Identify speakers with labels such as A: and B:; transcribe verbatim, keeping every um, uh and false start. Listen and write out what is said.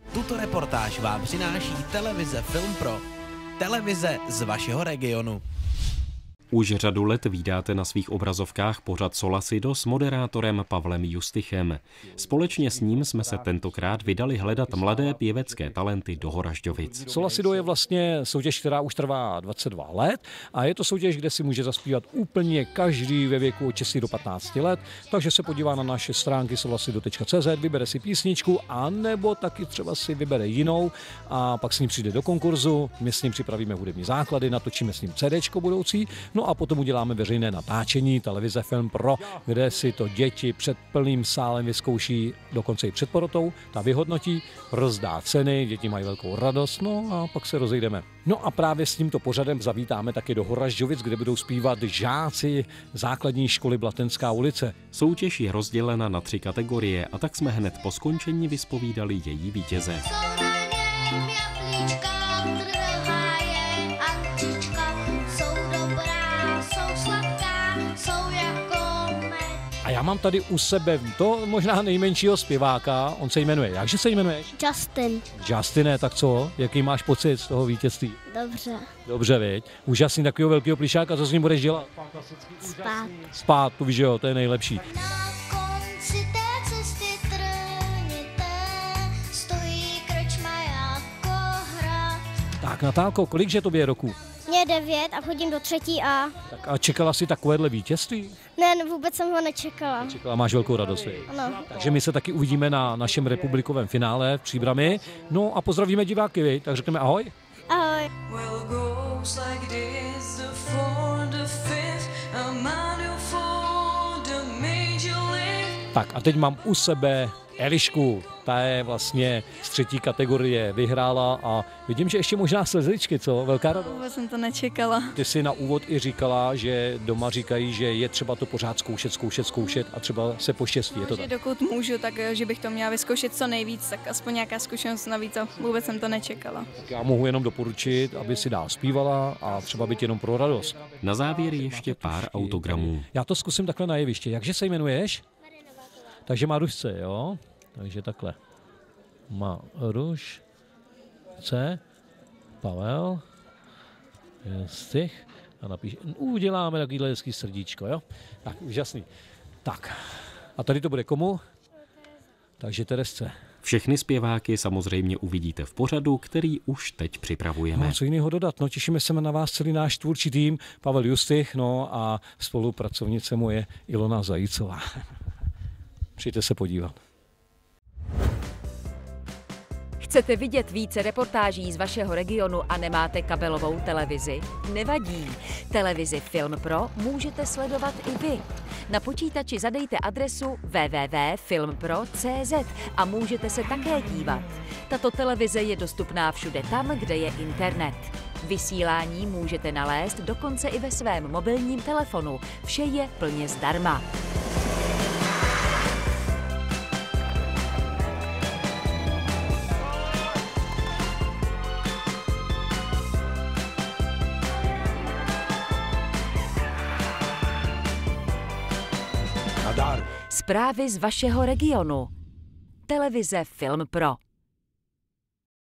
A: Tuto reportáž vám přináší televize Film Pro. Televize z vašeho regionu.
B: Už řadu let vídáte na svých obrazovkách pořad Solasido s moderátorem Pavlem Justychem. Společně s ním jsme se tentokrát vydali hledat mladé pěvecké talenty do Horažďovic.
C: Solasido je vlastně soutěž, která už trvá dvacet dva let a je to soutěž, kde si může zaspívat úplně každý ve věku od šesti do patnácti let, takže se podívá na naše stránky solasido tečka cé zet, vybere si písničku a nebo taky třeba si vybere jinou a pak s ním přijde do konkurzu, my s ním připravíme hudební základy, natočíme s ním CDčko budoucí. No a potom uděláme veřejné natáčení televize Film Pro, kde si to děti před plným sálem vyzkouší, dokonce i před porotou, ta vyhodnotí, rozdá ceny, děti mají velkou radost, no a pak se rozejdeme. No a právě s tímto pořadem zavítáme taky do Horažďovic, kde budou zpívat žáci základní školy Blatenská ulice.
B: Soutěž je rozdělena na tři kategorie a tak jsme hned po skončení vyspovídali její vítěze.
C: A já mám tady u sebe to možná nejmenšího zpěváka, on se jmenuje, jakže se jmenuješ?
D: Justin.
C: Justine, tak co? Jaký máš pocit z toho vítězství?
D: Dobře.
C: Dobře, viď? Úžasný takového velkého plišáka, co s ním budeš dělat?
D: Spát.
C: Spát, to víš, že jo, to je nejlepší.
D: Na konci té cesty trněte, stojí krčma jako hrad.
C: Tak Natálko, kolikže tobě je roku?
D: Mě je devět a chodím do třetí A.
C: Tak a čekala jsi takovéhle vítězství?
D: Ne, vůbec jsem ho nečekala.
C: Čekala, máš velkou radost. Viď?
D: Ano.
C: Takže my se taky uvidíme na našem republikovém finále v Příbrami. No a pozdravíme diváky, viď? Tak řekneme ahoj.
D: Ahoj.
C: Tak a teď mám u sebe Elišku, ta je vlastně z třetí kategorie, vyhrála a vidím, že ještě možná slezličky, co? Velká radost.
E: Vůbec jsem to nečekala.
C: Ty si na úvod i říkala, že doma říkají, že je třeba to pořád zkoušet, zkoušet, zkoušet a třeba se poštěstí, je to tak?
E: Dokud můžu, tak že bych to měla vyzkoušet co nejvíc, tak aspoň nějaká zkušenost navíc a vůbec jsem to nečekala.
C: Tak já mohu jenom doporučit, aby si dál zpívala a třeba být jenom pro radost.
B: Na závěr ještě pár autogramů.
C: Já to zkusím takhle na jeviště. Jakže se jmenuješ? Takže Marušce, jo? Takže takhle. Marušce, Pavel, Jistych a napíš, uděláme takovýhle hezký srdíčko, jo? Tak, úžasný. Tak, a tady to bude komu? Takže Teresce.
B: Všechny zpěváky samozřejmě uvidíte v pořadu, který už teď připravujeme.
C: No, co jiného dodat? No, těšíme se na vás celý náš tvůrčí tým, Pavel Justych, no a spolupracovnice moje Ilona Zajícová. Přijďte se podívat.
F: Chcete vidět více reportáží z vašeho regionu a nemáte kabelovou televizi? Nevadí. Televizi Film Pro můžete sledovat i vy. Na počítači zadejte adresu w w w tečka film pro tečka c z a můžete se také dívat. Tato televize je dostupná všude tam, kde je internet. Vysílání můžete nalézt dokonce i ve svém mobilním telefonu. Vše je plně zdarma. Zprávy z vašeho regionu. Televize Film Pro.